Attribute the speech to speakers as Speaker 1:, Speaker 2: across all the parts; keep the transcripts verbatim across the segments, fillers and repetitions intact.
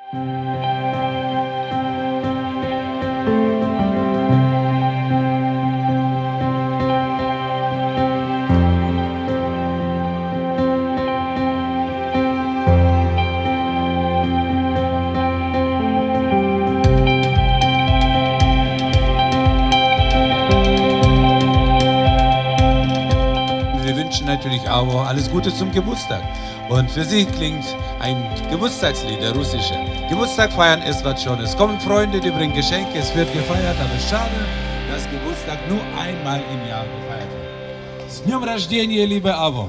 Speaker 1: Natürlich auch alles Gute zum Geburtstag. Und für sie klingt ein Geburtstagslied, der russische. Geburtstag feiern ist was Schönes. Es kommen Freunde, die bringen Geschenke, es wird gefeiert, aber es ist schade, dass Geburtstag nur einmal im Jahr gefeiert wird. С днем рождения, liebe Avo!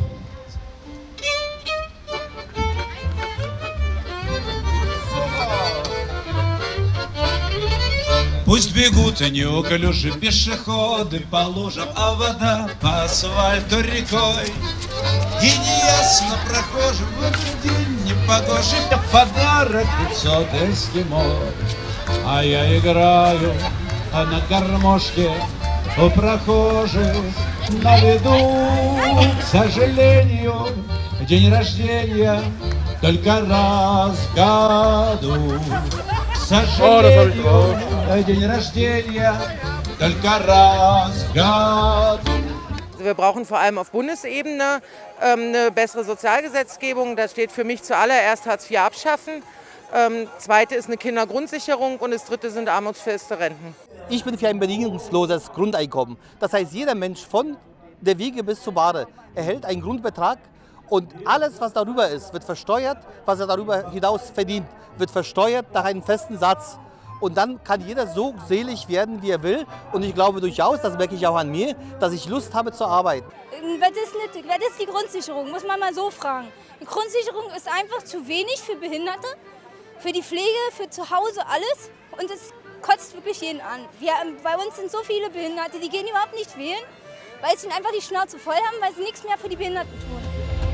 Speaker 1: Пусть бегут неуклюжи пешеходы по лужам, а вода по асфальту рекой. И неясно прохожим в этот день непогожий подарок пятьсот эскимо. А я играю на гармошке у прохожих на виду. К сожалению, день рождения только раз в году. К сожалению, день рождения только раз в году.
Speaker 2: Wir brauchen vor allem auf Bundesebene ähm, eine bessere Sozialgesetzgebung. Da steht für mich zuallererst Hartz vier abschaffen. Ähm, zweite ist eine Kindergrundsicherung und das dritte sind armutsfeste Renten.
Speaker 3: Ich bin für ein bedingungsloses Grundeinkommen. Das heißt, jeder Mensch von der Wiege bis zur Bahre erhält einen Grundbetrag und alles, was darüber ist, wird versteuert. Was er darüber hinaus verdient, wird versteuert nach einem festen Satz. Und dann kann jeder so selig werden, wie er will. Und ich glaube durchaus, das merke ich auch an mir, dass ich Lust habe zu arbeiten.
Speaker 4: Was ist, nicht, was ist die Grundsicherung? Muss man mal so fragen. Die Grundsicherung ist einfach zu wenig für Behinderte, für die Pflege, für zu Hause, alles. Und es kotzt wirklich jeden an. Wir, bei uns sind so viele Behinderte, die gehen überhaupt nicht wählen, weil sie einfach die Schnauze voll haben, weil sie nichts mehr für die Behinderten tun.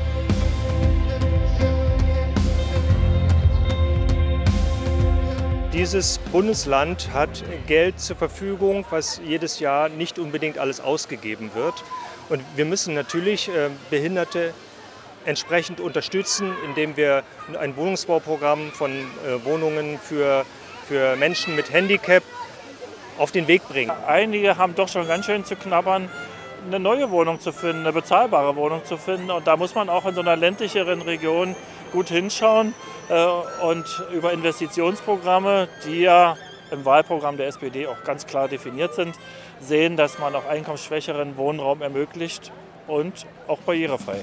Speaker 5: Dieses Bundesland hat Geld zur Verfügung, was jedes Jahr nicht unbedingt alles ausgegeben wird. Und wir müssen natürlich äh, Behinderte entsprechend unterstützen, indem wir ein Wohnungsbauprogramm von äh, Wohnungen für, für Menschen mit Handicap auf den Weg bringen.
Speaker 6: Einige haben doch schon ganz schön zu knabbern, eine neue Wohnung zu finden, eine bezahlbare Wohnung zu finden. Und da muss man auch in so einer ländlicheren Region gut hinschauen. Und über Investitionsprogramme, die ja im Wahlprogramm der S P D auch ganz klar definiert sind, sehen, dass man auch einkommensschwächeren Wohnraum ermöglicht und auch barrierefrei.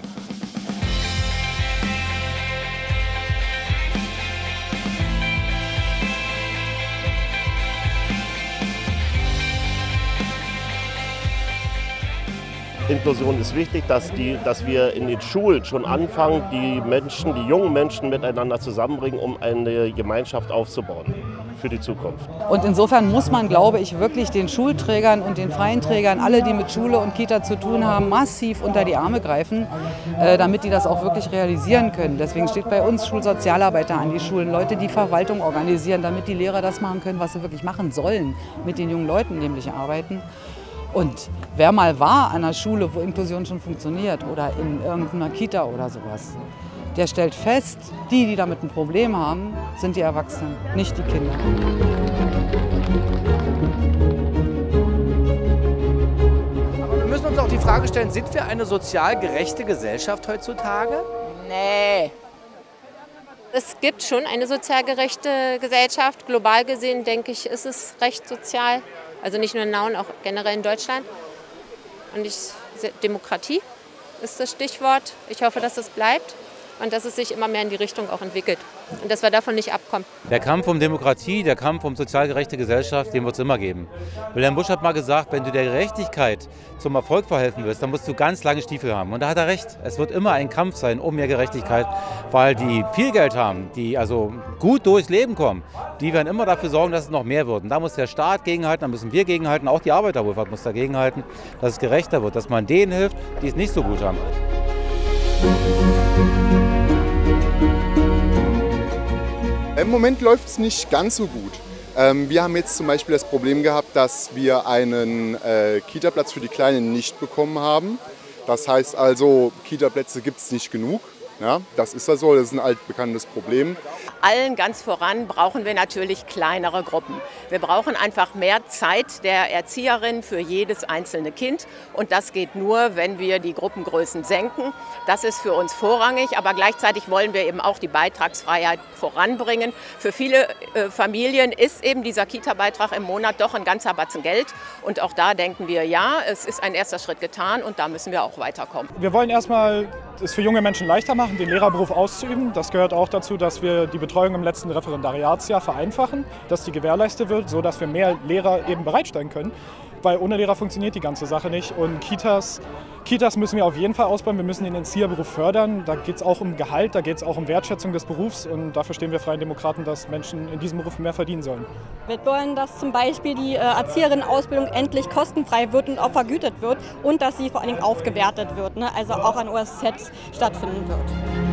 Speaker 7: Inklusion ist wichtig, dass, die, dass wir in den Schulen schon anfangen, die Menschen, die jungen Menschen miteinander zusammenbringen, um eine Gemeinschaft aufzubauen für die Zukunft.
Speaker 8: Und insofern muss man, glaube ich, wirklich den Schulträgern und den freien Trägern, alle, die mit Schule und Kita zu tun haben, massiv unter die Arme greifen, äh, damit die das auch wirklich realisieren können. Deswegen steht bei uns Schulsozialarbeiter an die Schulen, Leute, die Verwaltung organisieren, damit die Lehrer das machen können, was sie wirklich machen sollen, mit den jungen Leuten nämlich arbeiten. Und wer mal war an einer Schule, wo Inklusion schon funktioniert oder in irgendeiner Kita oder sowas, der stellt fest, die, die damit ein Problem haben, sind die Erwachsenen, nicht die Kinder.
Speaker 9: Aber wir müssen uns auch die Frage stellen, sind wir eine sozial gerechte Gesellschaft heutzutage?
Speaker 10: Nee. Es gibt schon eine sozial gerechte Gesellschaft. Global gesehen, denke ich, ist es recht sozial. Also nicht nur in Nauen, auch generell in Deutschland. Und ich, Demokratie ist das Stichwort. Ich hoffe, dass es bleibt und dass es sich immer mehr in die Richtung auch entwickelt. Und dass wir davon nicht abkommen.
Speaker 11: Der Kampf um Demokratie, der Kampf um sozial gerechte Gesellschaft, den wird es immer geben. Wilhelm Busch hat mal gesagt, wenn du der Gerechtigkeit zum Erfolg verhelfen willst, dann musst du ganz lange Stiefel haben. Und da hat er recht. Es wird immer ein Kampf sein um mehr Gerechtigkeit, weil die viel Geld haben, die also gut durchs Leben kommen, die werden immer dafür sorgen, dass es noch mehr wird. Und da muss der Staat gegenhalten, da müssen wir gegenhalten, auch die Arbeiterwohlfahrt muss dagegen halten, dass es gerechter wird, dass man denen hilft, die es nicht so gut haben.
Speaker 12: Im Moment läuft es nicht ganz so gut. Ähm, wir haben jetzt zum Beispiel das Problem gehabt, dass wir einen äh, Kita-Platz für die Kleinen nicht bekommen haben. Das heißt also, Kita-Plätze gibt es nicht genug. Ja, das ist ja so, das ist ein altbekanntes Problem.
Speaker 13: allen ganz voran brauchen wir natürlich kleinere Gruppen. Wir brauchen einfach mehr Zeit der Erzieherin für jedes einzelne Kind. Und das geht nur, wenn wir die Gruppengrößen senken. Das ist für uns vorrangig, aber gleichzeitig wollen wir eben auch die Beitragsfreiheit voranbringen. Für viele äh, Familien ist eben dieser Kita-Beitrag im Monat doch ein ganzer Batzen Geld. Und auch da denken wir, ja, es ist ein erster Schritt getan und da müssen wir auch weiterkommen.
Speaker 14: Wir wollen erstmal es für junge Menschen leichter machen, den Lehrerberuf auszuüben. Das gehört auch dazu, dass wir die Betreuung im letzten Referendariatsjahr vereinfachen, dass die gewährleistet wird, sodass wir mehr Lehrer eben bereitstellen können. Weil ohne Lehrer funktioniert die ganze Sache nicht. Und Kitas, Kitas müssen wir auf jeden Fall ausbauen. Wir müssen den Erzieherberuf fördern. Da geht es auch um Gehalt, da geht es auch um Wertschätzung des Berufs. Und dafür stehen wir Freien Demokraten, dass Menschen in diesem Beruf mehr verdienen sollen.
Speaker 15: Wir wollen, dass zum Beispiel die Erzieherinnenausbildung endlich kostenfrei wird und auch vergütet wird. Und dass sie vor allem aufgewertet wird, ne? Also auch an O S Z stattfinden wird.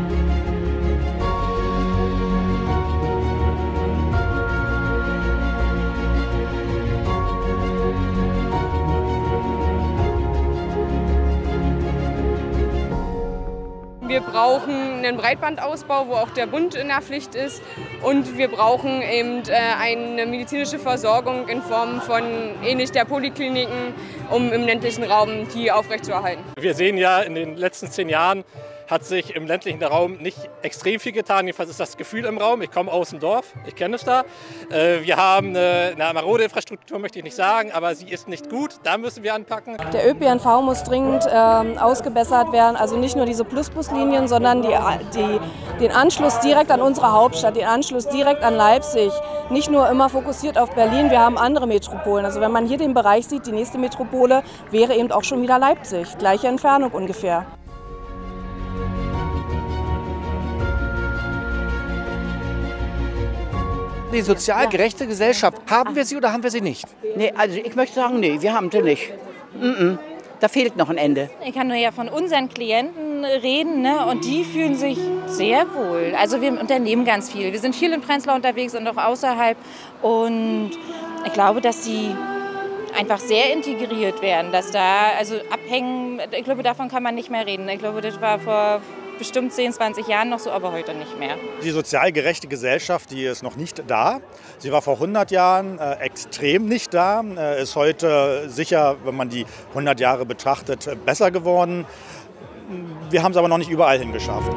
Speaker 16: Wir brauchen einen Breitbandausbau, wo auch der Bund in der Pflicht ist. Und wir brauchen eben eine medizinische Versorgung in Form von ähnlich der Polikliniken, um im ländlichen Raum die aufrechtzuerhalten.
Speaker 17: Wir sehen ja, in den letzten zehn Jahren hat sich im ländlichen Raum nicht extrem viel getan. Jedenfalls ist das Gefühl im Raum. Ich komme aus dem Dorf, ich kenne es da. Wir haben eine, eine marode Infrastruktur, möchte ich nicht sagen, aber sie ist nicht gut. Da müssen wir anpacken.
Speaker 15: Der Ö P N V muss dringend äh, ausgebessert werden. Also nicht nur diese Plusbuslinien, sondern die, die, den Anschluss direkt an unsere Hauptstadt, den Anschluss direkt an Leipzig. Nicht nur immer fokussiert auf Berlin, wir haben andere Metropolen. Also wenn man hier den Bereich sieht, die nächste Metropole wäre eben auch schon wieder Leipzig. Gleiche Entfernung ungefähr.
Speaker 9: Die sozial gerechte Gesellschaft, haben wir sie oder haben wir sie nicht?
Speaker 18: Nee, also ich möchte sagen, nee, wir haben sie nicht. Mm-mm. Da fehlt noch ein Ende.
Speaker 19: Ich kann nur ja von unseren Klienten reden, ne? Und die fühlen sich sehr wohl. Also wir unternehmen ganz viel. Wir sind viel in Prenzlau unterwegs und auch außerhalb. Und ich glaube, dass sie einfach sehr integriert werden. Dass da, also abhängen, ich glaube, davon kann man nicht mehr reden. Ich glaube, das war vor bestimmt zehn, zwanzig Jahren noch so, aber heute nicht mehr.
Speaker 20: Die sozial gerechte Gesellschaft, die ist noch nicht da. Sie war vor hundert Jahren äh, extrem nicht da, äh, ist heute sicher, wenn man die hundert Jahre betrachtet, besser geworden. Wir haben es aber noch nicht überall hingeschafft.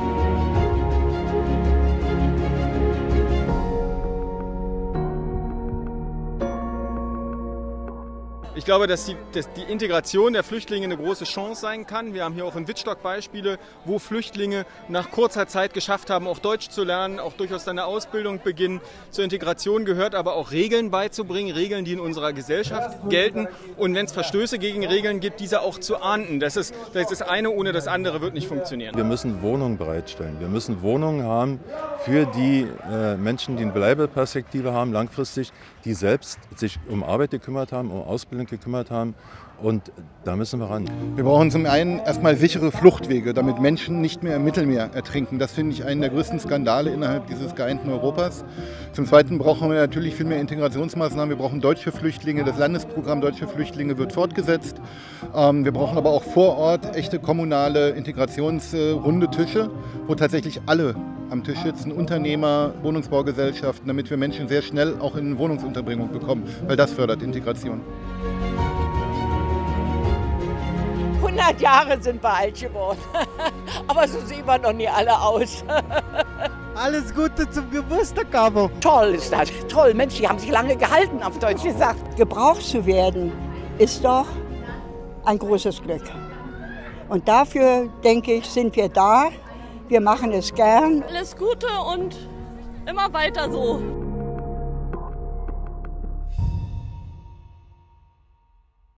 Speaker 21: Ich glaube, dass die, dass die Integration der Flüchtlinge eine große Chance sein kann. Wir haben hier auch in Wittstock Beispiele, wo Flüchtlinge nach kurzer Zeit geschafft haben, auch Deutsch zu lernen, auch durchaus eine Ausbildung beginnen. Zur Integration gehört aber auch Regeln beizubringen, Regeln, die in unserer Gesellschaft gelten. Und wenn es Verstöße gegen Regeln gibt, diese auch zu ahnden. Das ist, das ist das eine ohne das andere wird nicht funktionieren.
Speaker 22: Wir müssen Wohnungen bereitstellen. Wir müssen Wohnungen haben für die äh, Menschen, die eine Bleibeperspektive haben, langfristig, die selbst sich um Arbeit gekümmert haben, um Ausbildung gekümmert haben. Und da müssen wir ran.
Speaker 23: Wir brauchen zum einen erstmal sichere Fluchtwege, damit Menschen nicht mehr im Mittelmeer ertrinken. Das finde ich einen der größten Skandale innerhalb dieses geeinten Europas. Zum Zweiten brauchen wir natürlich viel mehr Integrationsmaßnahmen. Wir brauchen Deutsch für Flüchtlinge. Das Landesprogramm Deutsch für Flüchtlinge wird fortgesetzt. Wir brauchen aber auch vor Ort echte kommunale Integrationsrunde Tische, wo tatsächlich alle am Tisch sitzen, Unternehmer, Wohnungsbaugesellschaften, damit wir Menschen sehr schnell auch in Wohnungsunterbringung bekommen, weil das fördert Integration.
Speaker 18: hundert Jahre sind wir alt geworden, aber so sehen wir noch nie alle aus.
Speaker 24: Alles Gute zum Geburtstag, Caro.
Speaker 18: Toll ist das, toll. Mensch, die haben sich lange gehalten, auf Deutsch gesagt.
Speaker 25: Gebraucht zu werden, ist doch ein großes Glück. Und dafür, denke ich, sind wir da. Wir machen es gern.
Speaker 26: Alles Gute und immer weiter so.